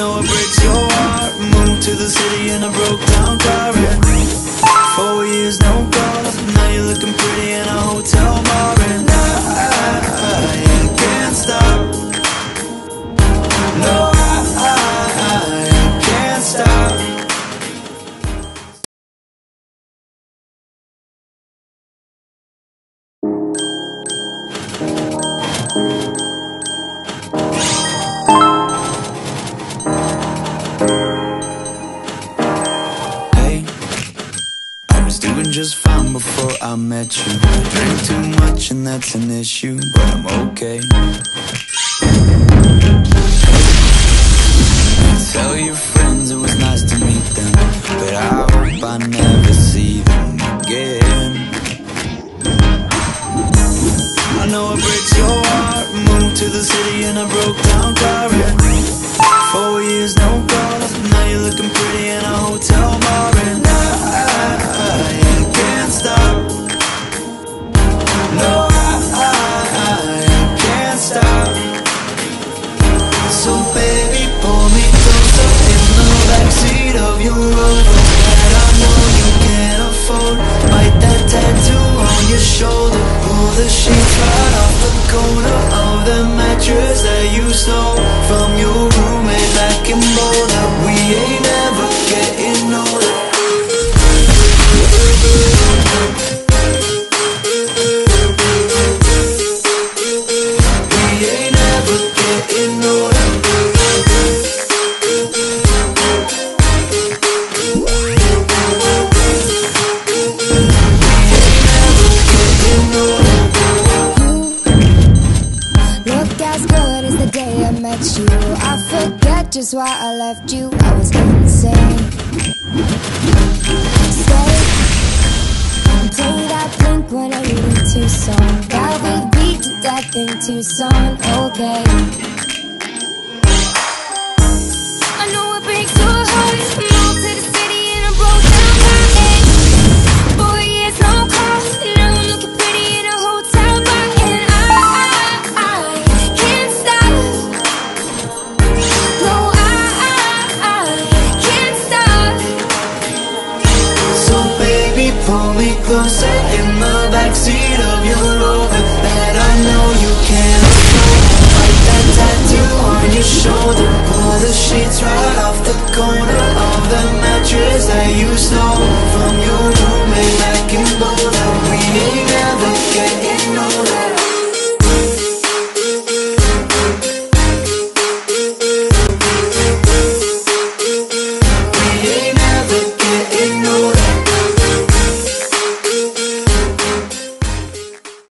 know it breaks your heart. Moved to the city in a broke down car, yeah. 4 years, no calls. Now you're looking pretty in a hotel bar. And I can't stop. No, I can't stop. Just fine before I met you. Drink too much and that's an issue, but I'm okay. Tell your friends it was nice to meet them, but I hope I never see them again. I know it breaks your heart. Moved to the city in a broke down car, yeah. 4 years, no calls. Now you're looking pretty in a hotel bar. And I can't stop. No, I can't stop. So baby, pull me closer in the backseat of your Rover that I know you can't afford. Bite that tattoo on your shoulder. Pull the sheets right off the corner of the mattress that you stole from your roommate back in Boulder. We ain't ever getting older. I forget just why I left you. I was insane. Stay and play that Blink-182 song that we beat to death in Tucson. Okay.